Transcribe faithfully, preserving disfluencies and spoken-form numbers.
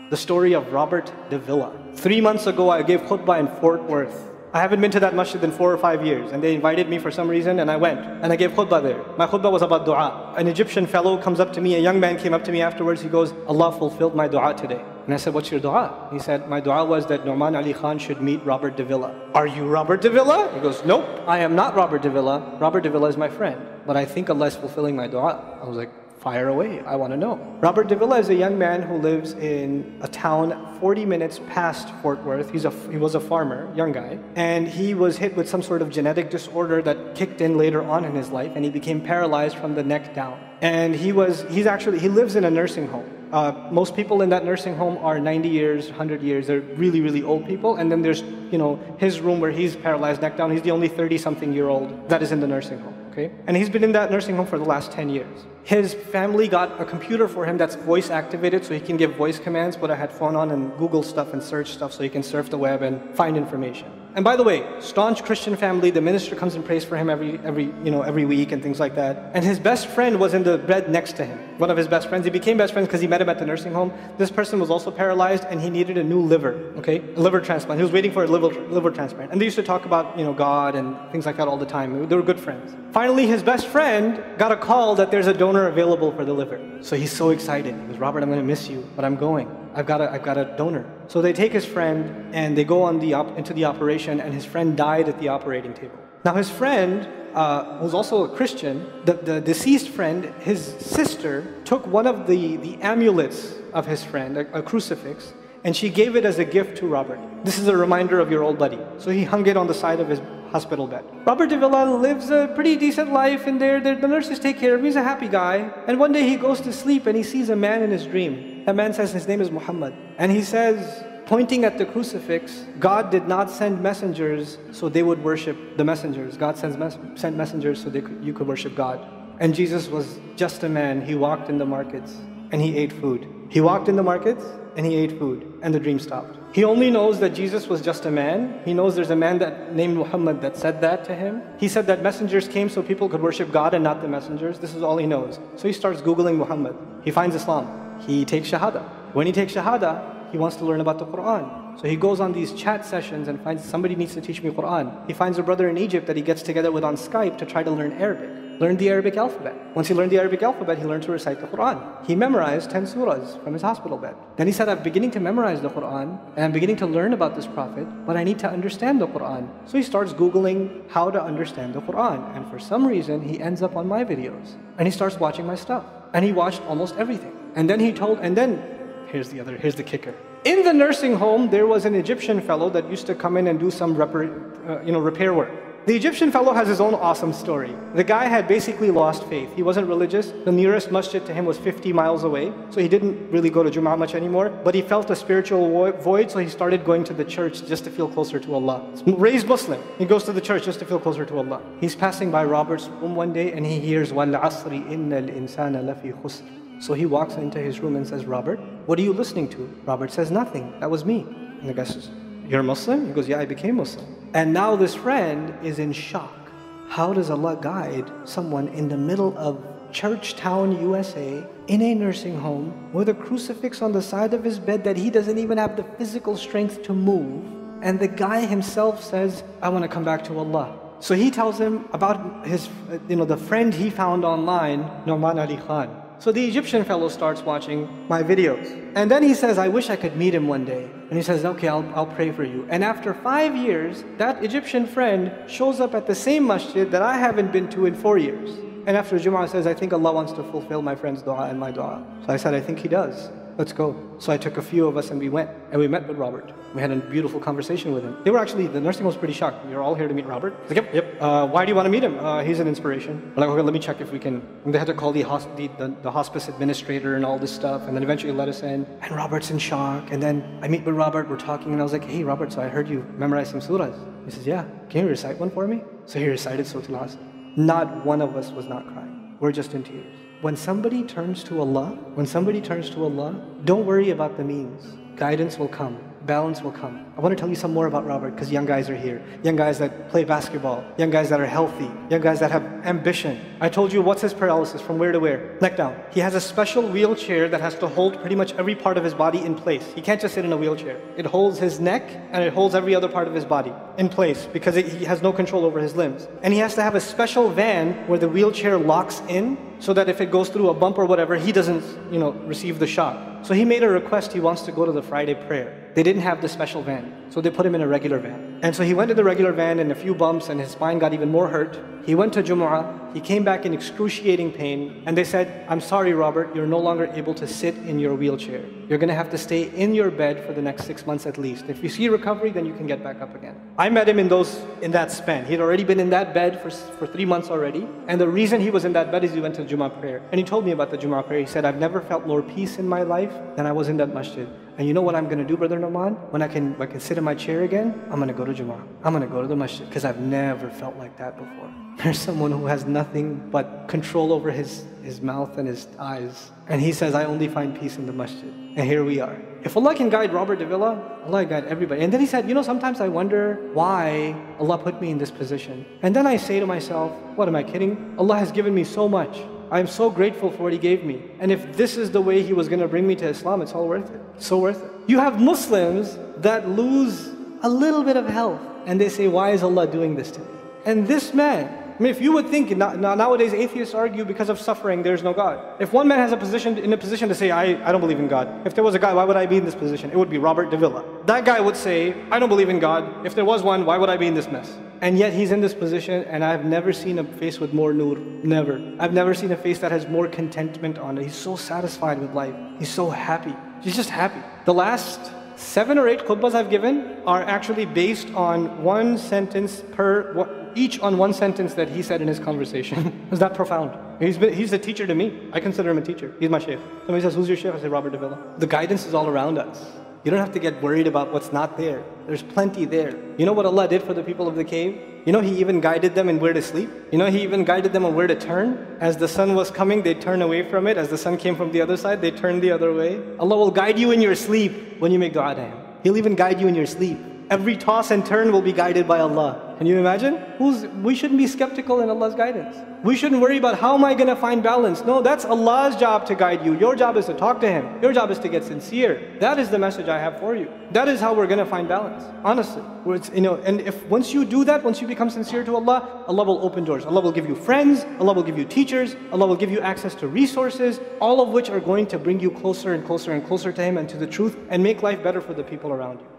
The story of Robert Davila. Three months ago, I gave khutbah in Fort Worth. I haven't been to that masjid in four or five years, and they invited me for some reason, and I went, and I gave khutbah there. My khutbah was about dua. An Egyptian fellow comes up to me, a young man came up to me afterwards, he goes, Allah fulfilled my dua today. And I said, what's your dua? He said, my dua was that Nouman Ali Khan should meet Robert Davila. Are you Robert Davila? He goes, nope, I am not Robert Davila. Robert Davila is my friend, but I think Allah is fulfilling my dua. I was like, fire away, I want to know. Robert Davila is a young man who lives in a town forty minutes past Fort Worth. He's a, he was a farmer, young guy, and he was hit with some sort of genetic disorder that kicked in later on in his life, and he became paralyzed from the neck down. And he was, he's actually, he lives in a nursing home. Uh, most people in that nursing home are ninety years, one hundred years. They're really, really old people. And then there's, you know, his room where he's paralyzed, neck down. He's the only thirty-something-year-old that is in the nursing home, okay? And he's been in that nursing home for the last ten years. His family got a computer for him that's voice activated, so he can give voice commands, put a headphone on and Google stuff and search stuff so he can surf the web and find information. And by the way, staunch Christian family, the minister comes and prays for him every, every, you know, every week and things like that. And his best friend was in the bed next to him. One of his best friends. He became best friends because he met him at the nursing home. This person was also paralyzed and he needed a new liver, okay? A liver transplant. He was waiting for a liver, liver transplant. And they used to talk about, you know, God and things like that all the time. They were good friends. Finally, his best friend got a call that there's a donor available for the liver. So he's so excited. He goes, Robert, I'm going to miss you, but I'm going. I've got a, I've got a donor. So they take his friend and they go on the op into the operation, and his friend died at the operating table. Now his friend, uh, who's also a Christian, the, the deceased friend, his sister, took one of the, the amulets of his friend, a, a crucifix, and she gave it as a gift to Robert. This is a reminder of your old buddy. So he hung it on the side of his hospital bed. Robert Davila lives a pretty decent life in there. The nurses take care of him. He's a happy guy. And one day he goes to sleep and he sees a man in his dream. That man says his name is Muhammad. And he says, pointing at the crucifix, God did not send messengers so they would worship the messengers. God sends mes sent messengers so they could, you could worship God. And Jesus was just a man. He walked in the markets and he ate food. He walked in the markets and he ate food, and the dream stopped. He only knows that Jesus was just a man. He knows there's a man that named Muhammad that said that to him. He said that messengers came so people could worship God and not the messengers. This is all he knows. So he starts Googling Muhammad. He finds Islam. He takes Shahada. When he takes Shahada, he wants to learn about the Quran. So he goes on these chat sessions and finds somebody needs to teach me Quran. He finds a brother in Egypt that he gets together with on Skype to try to learn Arabic. Learn the Arabic alphabet. Once he learned the Arabic alphabet, he learned to recite the Quran. He memorized ten surahs from his hospital bed. Then he said, I'm beginning to memorize the Quran, and I'm beginning to learn about this prophet, but I need to understand the Quran. So he starts Googling how to understand the Quran. And for some reason, he ends up on my videos. And he starts watching my stuff. And he watched almost everything. And then he told, and then, here's the other, here's the kicker. In the nursing home, there was an Egyptian fellow that used to come in and do some repair, uh, you know, repair work. The Egyptian fellow has his own awesome story. The guy had basically lost faith. He wasn't religious. The nearest masjid to him was fifty miles away. So he didn't really go to Jum'ah much anymore. But he felt a spiritual void, so he started going to the church just to feel closer to Allah. Raised Muslim. He goes to the church just to feel closer to Allah. He's passing by Robert's room one day and he hears, وَالْعَصْرِ إِنَّ الْإِنسَانَ لَفِي خُسْرٍ. So he walks into his room and says, Robert, what are you listening to? Robert says, nothing. That was me. And the guy says, you're a Muslim? He goes, yeah, I became Muslim. And now this friend is in shock. How does Allah guide someone in the middle of Churchtown, U S A, in a nursing home, with a crucifix on the side of his bed that he doesn't even have the physical strength to move? And the guy himself says, I want to come back to Allah. So he tells him about his, you know, the friend he found online, Nouman Ali Khan. So the Egyptian fellow starts watching my videos. And then he says, I wish I could meet him one day. And he says, okay, I'll, I'll pray for you. And after five years, that Egyptian friend shows up at the same masjid that I haven't been to in four years. And after Jum'ah says, I think Allah wants to fulfill my friend's dua and my dua. So I said, I think He does. Let's go. So I took a few of us and we went. And we met with Robert. We had a beautiful conversation with him. They were actually, the nursing was pretty shocked. You're all here to meet Robert? He's like, yep, yep. Uh, why do you want to meet him? Uh, he's an inspiration. We're like, okay, let me check if we can. And they had to call the, hos the, the, the hospice administrator and all this stuff. And then eventually let us in. And Robert's in shock. And then I meet with Robert, we're talking, and I was like, hey, Robert, so I heard you memorize some surahs. He says, yeah. Can you recite one for me? So he recited Surah Al-Asr. Not one of us was not crying. We're just in tears. When somebody turns to Allah, when somebody turns to Allah, don't worry about the means. Guidance will come. balance will come. I want to tell you some more about Robert because young guys are here. Young guys that play basketball. Young guys that are healthy. Young guys that have ambition. I told you what's his paralysis, from where to where? Neck down. He has a special wheelchair that has to hold pretty much every part of his body in place. He can't just sit in a wheelchair. It holds his neck and it holds every other part of his body in place because it, he has no control over his limbs. And he has to have a special van where the wheelchair locks in so that if it goes through a bump or whatever, he doesn't, you know, receive the shock. So he made a request. He wants to go to the Friday prayer. They didn't have the special van, so they put him in a regular van. And so he went to the regular van and a few bumps and his spine got even more hurt. He went to Jumu'ah. He came back in excruciating pain and they said, I'm sorry, Robert, you're no longer able to sit in your wheelchair. You're going to have to stay in your bed for the next six months at least. If you see recovery, then you can get back up again. I met him in those in that span. He'd already been in that bed for, for three months already. And the reason he was in that bed is he went to Jumu'ah prayer. And he told me about the Jumu'ah prayer. He said, I've never felt more peace in my life than I was in that masjid. And you know what I'm going to do, Brother Nauman? When I can, when I can sit in my chair again, I'm going to go to Jumu'ah. I'm going to go to the masjid because I've never felt like that before. There's someone who has nothing but control over his, his mouth and his eyes. And he says, I only find peace in the masjid. And here we are. If Allah can guide Robert Davila, Allah guide everybody. And then he said, you know, sometimes I wonder why Allah put me in this position. And then I say to myself, what am I kidding? Allah has given me so much. I am so grateful for what He gave me. And if this is the way He was going to bring me to Islam, it's all worth it. It's so worth it. You have Muslims that lose a little bit of health and they say, why is Allah doing this to me? And this man, I mean, if you would think, nowadays atheists argue because of suffering, there's no God. If one man has a position in a position to say, I, I don't believe in God. If there was a guy, why would I be in this position? It would be Robert Davila. That guy would say, I don't believe in God. If there was one, why would I be in this mess? And yet he's in this position and I've never seen a face with more nur. Never. I've never seen a face that has more contentment on it. He's so satisfied with life. He's so happy. He's just happy. The last seven or eight khutbahs I've given are actually based on one sentence per, each on one sentence that he said in his conversation. Is that profound? He's, been, he's a teacher to me. I consider him a teacher. He's my shaykh. Somebody says, who's your shaykh? I say, Robert Davila. The guidance is all around us. You don't have to get worried about what's not there. There's plenty there. You know what Allah did for the people of the cave? You know He even guided them in where to sleep? You know He even guided them on where to turn? As the sun was coming, they'd turn away from it. As the sun came from the other side, they'd turn the other way. Allah will guide you in your sleep when you make dua to Him. He'll even guide you in your sleep. Every toss and turn will be guided by Allah. Can you imagine? Who's, we shouldn't be skeptical in Allah's guidance. We shouldn't worry about how am I going to find balance. No, that's Allah's job to guide you. Your job is to talk to Him. Your job is to get sincere. That is the message I have for you. That is how we're going to find balance. Honestly. Where it's, you know, and if once you do that, once you become sincere to Allah, Allah will open doors. Allah will give you friends. Allah will give you teachers. Allah will give you access to resources, all of which are going to bring you closer and closer and closer to Him and to the truth and make life better for the people around you.